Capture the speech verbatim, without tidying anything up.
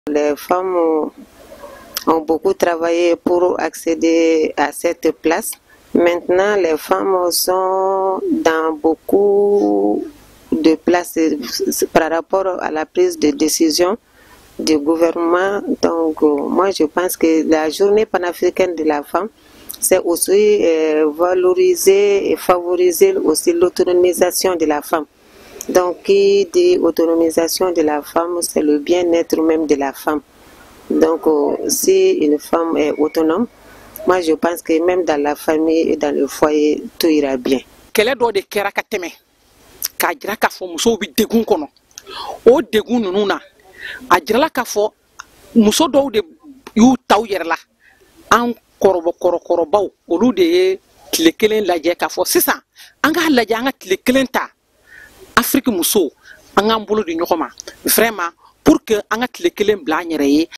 Les femmes ont beaucoup travaillé pour accéder à cette place. Maintenant, les femmes sont dans beaucoup de places par rapport à la prise de décision du gouvernement. Donc, moi, je pense que la journée panafricaine de la femme, c'est aussi euh, valoriser et favoriser aussi l'autonomisation de la femme. Donc, qui dit autonomisation de la femme, c'est le bien-être même de la femme. Donc, euh, si une femme est autonome, moi je pense que même dans la famille et dans le foyer, tout ira bien. Kele do de kera ka teme ka jira ka fo muso bi degun kono o degun nunu na a jira ka fo muso do de yu taw yerla an korobo korokorobaw olu de ye tile kelen lajɛ ka fo sisan an ka lajɛ an ka tile kelen ta Afrique muso an ka bolo di ɲɔgɔn ma vraiment pour que an ka tile kelen bila an yɛrɛ ye